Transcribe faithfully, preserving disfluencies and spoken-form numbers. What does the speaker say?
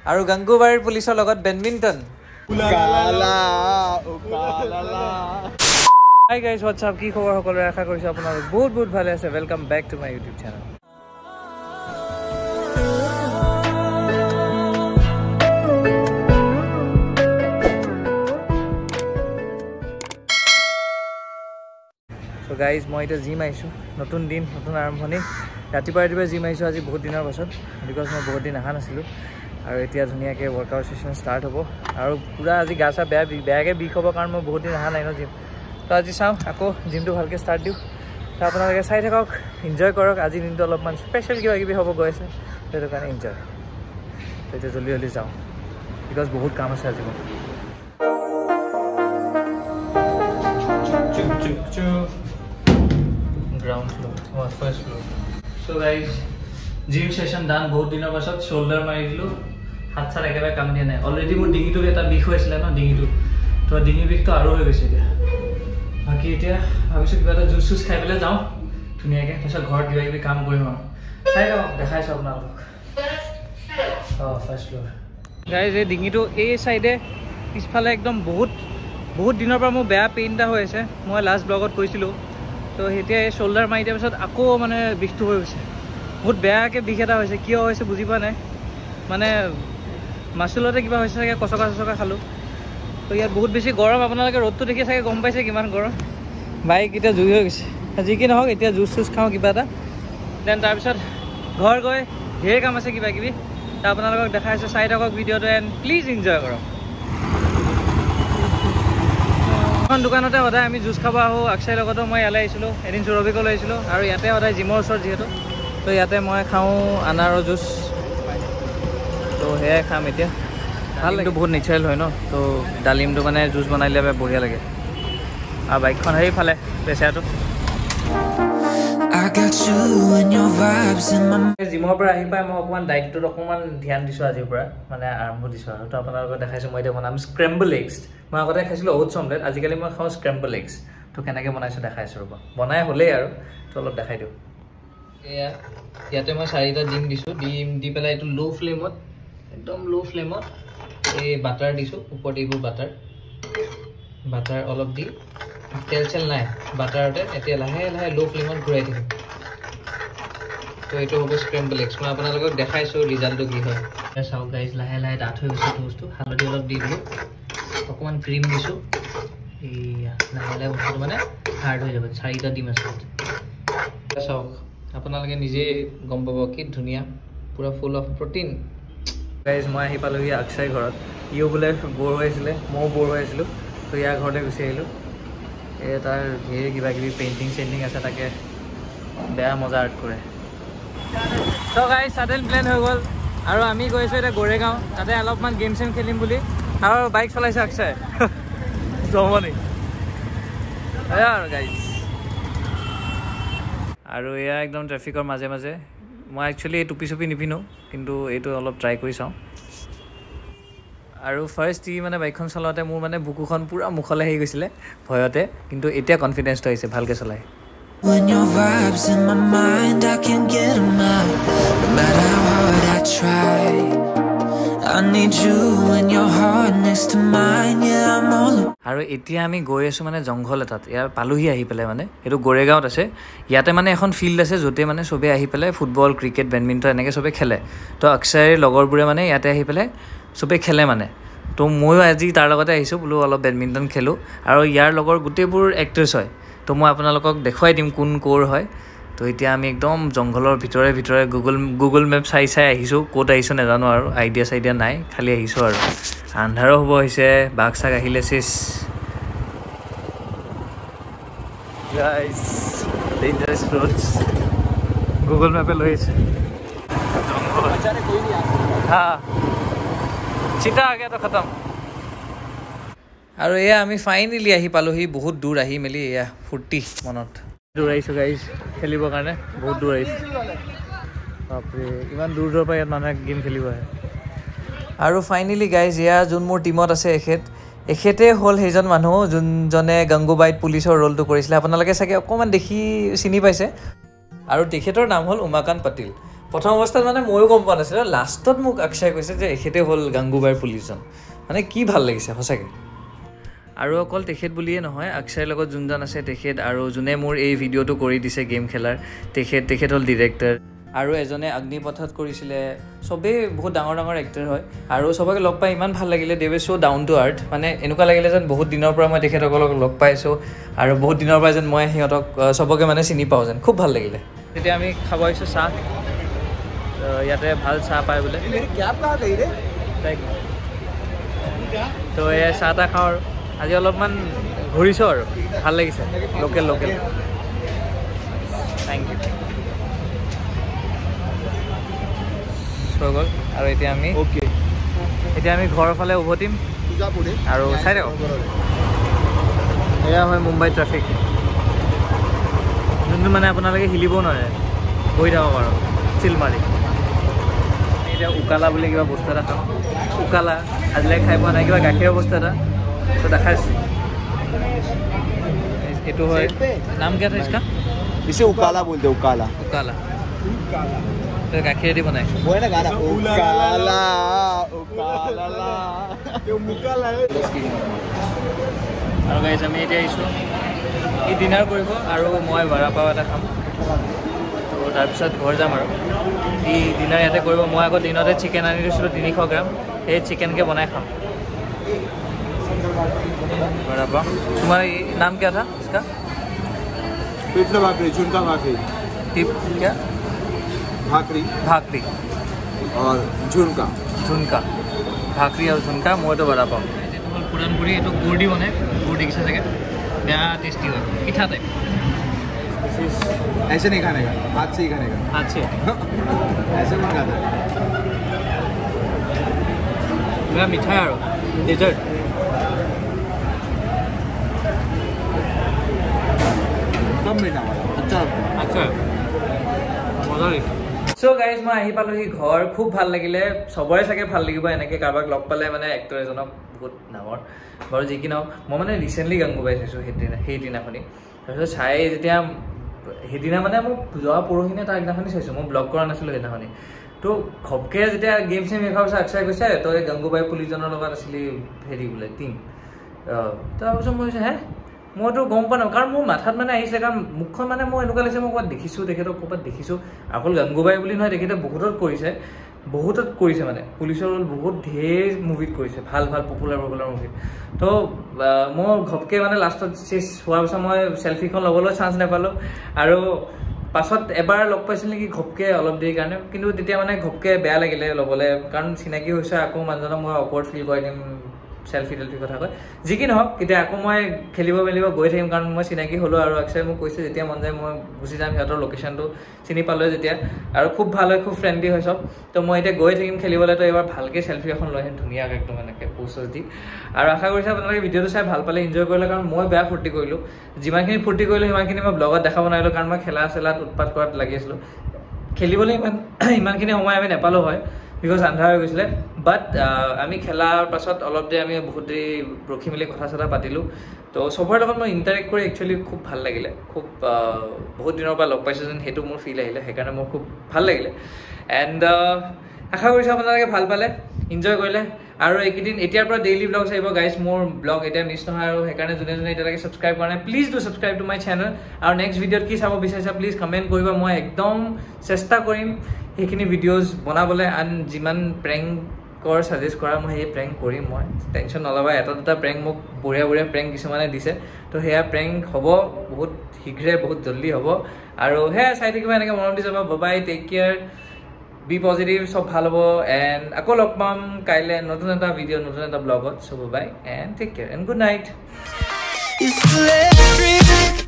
আৰু গংগুবাৰীৰ পুলিচৰ লগত বেডমিণ্টন হাই গাইজ হোৱাটছআপ কি খবৰ সকলোৰে আশা কৰিছোঁ আপোনালোক বহুত বহুত ভালে আছে welcome back to my YouTube channel so' guys মই এতিয়া জিম আহিছোঁ নতুন দিন নতুন আৰম্ভণি ৰাতিপুৱা ৰাতিপুৱা জিম আহিছোঁ আজি বহুত দিনৰ পাছত বিকজ মই বহুত দিন অহা নাছিলোঁ আৰু এতিয়া ধুনীয়াকৈ ৱৰ্কআউট ছেশ্যন ষ্টাৰ্ট হ'ব আৰু পূৰা আজি গা চা বেয়া বেয়াকৈ বিষ হ'ব কাৰণ মই বহুত দিন অহা নাই ন জিম তো আজি চাওঁ আকৌ জিমটো ভালকৈ ষ্টাৰ্ট দিওঁ তো আপোনালোকে চাই থাকক এনজয় কৰক আজি দিনটো অলপমান স্পেচিয়েল কিবা কিবি হ'ব গৈ আছে সেইটো কাৰণে এনজয় তো এতিয়া জল্দি জল্দি যাওঁ বিকজ বহুত কাম আছে আজি মোৰ ground floor first floor so' guys gym session done বহুত দিনৰ পাছত শ্ব'ল্ডাৰ মাৰি দিলোঁ হাত চাত একেবাৰে কাম দিয়া নাই অলৰেডি মোৰ ডিঙিটো এটা বিষ হৈ আছিলে ন ডিঙিটো তো ডিঙি বিষটো আৰু হৈ গৈছে এতিয়া বাকী এতিয়া ভাবিছোঁ কিবা এটা জুচ চুচ খাই পেলাই যাওঁ ধুনীয়াকৈ তাৰপিছত ঘৰত কিবা কিবি কাম কৰিম আৰু চাই লওক দেখাইছোঁ আপোনালোকক অঁ ফাৰ্ষ্ট ফ্ল'ৰ গাইজ এই ডিঙিটো এই চাইডে পিছফালে একদম বহুত বহুত দিনৰ পৰা মোৰ বেয়া পেইন এটা হৈ আছে মই লাষ্ট ব্লগত কৈছিলোঁ তো এতিয়া এই শ্ব'ল্ডাৰ মাৰি দিয়াৰ পিছত আকৌ মানে বিষটো হৈ গৈছে বহুত বেয়াকৈ বিষ এটা হৈছে কিয় হৈছে বুজি পোৱা নাই মানে মাচুলতে কিবা হৈছে চাগে কচকা চচকা খালোঁ তো ইয়াত বহুত বেছি গৰম আপোনালোকে ৰ'দটো দেখি চাগে গম পাইছে কিমান গৰম বাইক এতিয়া জুই হৈ গৈছে যি কি নহওক এতিয়া জুচ চুচ খাওঁ কিবা এটা দেন তাৰপিছত ঘৰ গৈ ঢেৰ কাম আছে কিবা কিবি তো আপোনালোকক দেখাইছোঁ চাই থাকক ভিডিঅ'টো এণ্ড প্লিজ এনজয় কৰক এখন দোকানতে সদায় আমি জুচ খাব আহোঁ অক্ষয়ৰ লগতো মই ইয়ালৈ আহিছিলোঁ এদিন চুৰভিকলৈ আহিছিলোঁ আৰু ইয়াতে সদায় জিমৰ ওচৰত যিহেতু তো ইয়াতে মই খাওঁ আনাৰৰ জুচ তো সেয়াই খাম এতিয়া ভাল লাগে বহুত নেচাৰেল হয় ন তো ডালিমটো মানে জুচ বনাই দিলে বঢ়িয়া লাগে আৰু বাইকখন সেইফালে প্ৰেচাৰটো জিমৰ পৰা আহি পাই মই অকণমান ডাইটটোত অকণমান ধ্যান দিছোঁ আজিৰ পৰা মানে আৰম্ভ দিছোঁ আৰু তো আপোনালোকক দেখাইছোঁ মই এতিয়া বনাম স্ক্ৰেম্বল এগছ মই আগতে খাইছিলোঁ অ'টছ অমলেট আজিকালি মই খাওঁ স্ক্ৰেম্বল এগছ তো কেনেকৈ বনাইছোঁ দেখাইছোঁ ৰ'ব বনাই হ'লেই আৰু তো অলপ দেখাই দিওঁ এয়া ইয়াতে মই চাৰিটা ডিম দিছোঁ ডিম দি পেলাই এইটো ল' ফ্লেমত একদম ল' ফ্লেমত এই বাটাৰ দিছোঁ ওপৰত এইবোৰ বাটাৰ বাটাৰ অলপ দি তেল চেল নাই বাটাৰতে এতিয়া লাহে লাহে ল' ফ্লেমত ঘূৰাই দিম তো এইটো হ'ব স্ক্ৰেম্বল এগছ মই আপোনালোকক দেখাইছোঁ ৰিজাল্টটো কি হয় চাওক গাইজ লাহে লাহে ডাঠ হৈ গৈছে বস্তু হালধি অলপ দি দিলোঁ অকণমান ক্ৰীম দিছোঁ এইয়া লাহে লাহে বস্তুটো মানে হাৰ্ড হৈ যাব চাৰিটা ডিম আছে চাওক আপোনালোকে নিজে গম পাব কি ধুনীয়া পূৰা ফুল অফ প্ৰটিন গাইজ মই আহি পালোঁহি অক্ষয় ঘৰত ইও বোলে বৰ হৈ আছিলে ময়ো বৰ হৈ আছিলোঁ তো ইয়াৰ ঘৰতে গুচি আহিলোঁ এই তাৰ ধেৰ কিবা কিবি পেইণ্টিং চেইণ্টিং আছে তাকে বেয়া মজা আৰ্ট কৰে চ' গাইজ ছাডেন প্লেন হৈ গ'ল আৰু আমি গৈছোঁ এতিয়া গোৰেগাঁও তাতে অলপমান গেম চেম খেলিম বুলি আৰু বাইক চলাইছে অক্ষয় জমনি এয়া আৰু গাইজ আৰু এয়া একদম ট্ৰেফিকৰ মাজে মাজে মই একচুৱেলি এই টুপি চুপি নিপিন্ধোঁ কিন্তু এইটো অলপ ট্ৰাই কৰি চাওঁ আৰু ফাৰ্ষ্ট ই মানে বাইকখন চলাওঁতে মোৰ মানে বুকুখন পূৰা মুখলৈ আহি গৈছিলে ভয়তে কিন্তু এতিয়া কনফিডেঞ্চটো আহিছে ভালকৈ চলাই আৰু এতিয়া আমি গৈ আছোঁ মানে জংঘল এটাত ইয়াৰ পালোহি আহি পেলাই মানে এইটো গোৰেগাঁৱত আছে ইয়াতে মানে এখন ফিল্ড আছে য'তে মানে চবেই আহি পেলাই ফুটবল ক্ৰিকেট বেডমিণ্টন এনেকৈ চবেই খেলে তো অক্ষয়ৰ লগৰবোৰে মানে ইয়াতে আহি পেলাই চবেই খেলে মানে তো ময়ো আজি তাৰ লগতে আহিছোঁ বোলো অলপ বেডমিণ্টন খেলোঁ আৰু ইয়াৰ লগৰ গোটেইবোৰ এক্ট্ৰেছ হয় তো মই আপোনালোকক দেখুৱাই দিম কোন ক'ৰ হয় তো এতিয়া আমি একদম জংঘলৰ ভিতৰে ভিতৰে গুগল গুগল মেপ চাই চাই আহিছোঁ ক'ত আহিছোঁ নাজানো আৰু আইডিয়া চাইডিয়া নাই খালি আহিছোঁ আৰু আন্ধাৰো হ'ব হৈছে বাঘ চাঘ আহিলে চেচ গাইজ ডেঞ্জাৰাছ ৰোডছ গুগল মেপে লৈ আহিছে হা চিটা আগে তো খতম আৰু এয়া আমি ফাইনেলি আহি পালোহি বহুত দূৰ আহি মেলি এয়া ফূৰ্তি মনত দূৰ আহিছোঁ গাইজ খেলিবৰ কাৰণে বহুত দূৰ আহিছোঁ বাপৰে ইমান দূৰ দূৰৰ পৰা ইয়াত মানুহে গেম খেলিব আহে আৰু ফাইনেলি গাইজ এয়া যোন মোৰ টিমত আছে এখেত এখেতে হ'ল সেইজন মানুহ যোনজনে গংগুবাইত পুলিচৰ ৰোলটো কৰিছিলে আপোনালোকে চাগে অকণমান দেখি চিনি পাইছে আৰু তেখেতৰ নাম হ'ল উমাকান্ত পাটিল প্ৰথম অৱস্থাত মানে ময়ো গম পোৱা নাছিলোঁ লাষ্টত মোক অক্ষয় কৈছে যে এখেতে হ'ল গাংগুবাইৰ পুলিচজন মানে কি ভাল লাগিছে সঁচাকৈ আৰু অকল তেখেত বুলিয়ে নহয় অক্ষয়ৰ লগত যোনজন আছে তেখেত আৰু যোনে মোৰ এই ভিডিঅ'টো কৰি দিছে গেম খেলাৰ তেখেত তেখেত হ'ল ডিৰেক্টৰ আৰু এজনে অগ্নিপথত কৰিছিলে চবেই বহুত ডাঙৰ ডাঙৰ এক্টৰ হয় আৰু চবকে লগ পাই ইমান ভাল লাগিলে দে ৱে চ' ডাউন টু আৰ্থ মানে এনেকুৱা লাগিলে যেন বহুত দিনৰ পৰা মই তেখেতসকলক লগ পাইছোঁ আৰু বহুত দিনৰ পৰা যেন মই সিহঁতক চবকে মানে চিনি পাওঁ যেন খুব ভাল লাগিলে তেতিয়া আমি খাব আহিছোঁ চাহ ইয়াতে ভাল চাহ পায় বোলে তো এই চাহ তাহ খাওঁ আৰু আজি অলপমান ঘূৰিছোঁ আৰু ভাল লাগিছে লোকেল লোকেল থেংক ইউ হৈ গ'ল আৰু এতিয়া আমি অ'কে এতিয়া আমি ঘৰৰ ফালে উভতিম আৰু চাই থাকক এয়া হয় মুম্বাই ট্ৰেফিক যোনটো মানে আপোনালোকে হিলিবও নোৱাৰে বহি থাকক আৰু চিল মাৰি এতিয়া উকালা বুলি কিবা বস্তু এটা খাওঁ উকালা আজিলৈকে খাই পোৱা নাই কিবা গাখীৰৰ বস্তু এটা তো দেখাইছোঁ এইটো হয় নাম কি আছে ইছকা इसे उकाला बोलते उकाला उकाला तो गाखिर दी बनाए वो है ना गाना उकाला उकाला ये मुकाला है আৰু গাইজ আমি এতিয়া আহিছোঁ ই ডিনাৰ কৰিব আৰু মই ভাড়া পাওঁ এটা খাম তো তাৰপিছত ঘৰ যাম আৰু ই ডিনাৰ ইয়াতে কৰিব মই আকৌ দিনতে চিকেন আনি দিছিলোঁ তিনিশ গ্ৰাম সেই চিকেনকে বনাই খাম ভাড়া পাওঁ তোমাৰ নাম क्या था इसका पिठला भाकरी झुनका भाकरी टिप क्या भाकरी भाकरी और झुनका झुनका भाकरी और झुनका मैं तो बड़ा पाऊँ पुरान पूरी तो गुड़ दी बने गुड़ देखिए जगह बेहद टेस्टी हो पिठा टाइप ऐसे नहीं खाने का हाथ से ही खाने का हाथ से ऐसे नहीं खाता मेरा मिठाई और डेजर्ट कम मीठा वाला अच्छा अच्छा मजा লাগিছে সো গাইজ মই আহি পালোহি ঘৰ খুব ভাল লাগিলে সবৰে চাগে ভাল লাগিব এনেকৈ কাৰোবাক লগ পালে মানে এক্টৰ এজনক বহুত ডাঙৰ বাৰু যি কি নহওক মই মানে ৰিচেণ্টলি গাংগুবাই চাইছোঁ সেইদিনা সেইদিনাখনি তাৰপিছত চাই যেতিয়া সেইদিনা মানে মোক যোৱা পৰহিনে তাৰ আগদিনাখনি চাইছোঁ মই ব্লগ কৰা নাছিলোঁ সেইদিনাখনি তো ঘপকৈ যেতিয়া গেম চেম দেখাৰ পিছত অক্ষয় কৈছে তই গাংগুবাই পুলিচজনৰ লগত আছিলি হেৰি বোলে টিম তাৰপিছত মই কৈছোঁ হে মইতো গম পোৱা নাই কাৰণ মোৰ মাথাত মানে আহিছে কাৰণ মুখখন মানে মই এনেকুৱা লাগিছে মই ক'ৰবাত দেখিছোঁ তেখেতক ক'ৰবাত দেখিছোঁ অকল গাংগুবাই বুলি নহয় তেখেতে বহুতত কৰিছে বহুতত কৰিছে মানে পুলিচৰ ৰোল বহুত ঢেৰ মুভিত কৰিছে ভাল ভাল পপুলাৰ পপুলাৰ মুভিত তো মই ঘপকৈ মানে লাষ্টত চেছ হোৱাৰ পিছত মই চেল্ফিখন ল'বলৈ চান্স নাপালোঁ আৰু পাছত এবাৰ লগ পাইছিল নেকি ঘপকৈ অলপ দেৰি কাৰণে কিন্তু তেতিয়া মানে ঘপকৈ বেয়া লাগিলে ল'বলৈ কাৰণ চিনাকি হৈছে আকৌ মানুহজনক মই অকৱাৰ্ড ফিল কৰাই দিম সেলফি টেলফি কথা কয় যি কি নহওক এতিয়া আকৌ মই খেলিব মেলিব গৈ থাকিম কাৰণ মই চিনাকি হ'লোঁ আৰু অক্ষয় মোক কৈছে যেতিয়া মন যায় মই গুচি যাম সিহঁতৰ লোকেশ্যনটো চিনি পালোঁ যেতিয়া আৰু খুব ভাল হয় খুব ফ্ৰেণ্ডলি হয় চব তো মই এতিয়া গৈ থাকিম খেলিবলৈ তো এবাৰ ভালকৈ চেল্ফি এখন লৈ আহিম ধুনীয়াকৈ একদম এনেকৈ পোষ্ট দি আৰু আশা কৰিছোঁ আপোনালোকে ভিডিঅ'টো চাই ভাল পালে এনজয় কৰিলে কাৰণ মই বেয়া ফূৰ্তি কৰিলোঁ যিমানখিনি ফূৰ্তি কৰিলোঁ সিমানখিনি মই ব্লগত দেখাব নোৱাৰিলোঁ কাৰণ মই খেলা চেলাত উৎপাত কৰাত লাগি আছিলোঁ খেলিবলৈ ইমান ইমানখিনি সময় আমি নাপালোঁ হয় বিকজ আন্ধাৰ হৈ গৈছিলে বাট আমি খেলাৰ পাছত অলপ দেৰি আমি বহুত দেৰি ৰখি মেলি কথা চথা পাতিলোঁ তো চবৰে লগত মই ইণ্টাৰেক্ট কৰি একচুৱেলি খুব ভাল লাগিলে খুব বহুত দিনৰ পৰা লগ পাইছোঁ যেন সেইটো মোৰ ফিল আহিলে সেইকাৰণে মোৰ খুব ভাল লাগিলে এণ্ড আশা কৰিছোঁ আপোনালোকে ভাল পালে এনজয় কৰিলে আৰু এইকেইদিন এতিয়াৰ পৰা ডেইলি ব্লগছ আহিব গাইজ মোৰ ব্লগ এতিয়া মিছ নহয় আৰু সেইকাৰণে যোনে যোনে এতিয়ালৈকে ছাবস্ক্ৰাইব কৰা নাই please do subscribe to my channel আৰু নেক্সট ভিডিঅ'ত কি চাব বিচাৰিছা প্লিজ কমেণ্ট কৰিবা মই একদম চেষ্টা কৰিম সেইখিনি ভিডিঅ'জ বনাবলৈ আন যিমান প্ৰেংকৰ ছাজেষ্ট কৰা মই সেই প্ৰেংক কৰিম মই টেনশ্যন নল'বা এটা দুটা প্ৰেংক মোক বঢ়িয়া বঢ়িয়া প্ৰেংক কিছুমানে দিছে তো সেয়া প্ৰেংক হ'ব বহুত শীঘ্ৰে বহুত জল্দি হ'ব আৰু সেয়া চাই থাকিবা এনেকৈ মনত দি যাবা bye take care be positive সব ভাল হ'ব এণ্ড আকৌ লগ পাম কাইলৈ নতুন এটা ভিডিঅ' নতুন এটা ব্লগত সব bye and take care and good night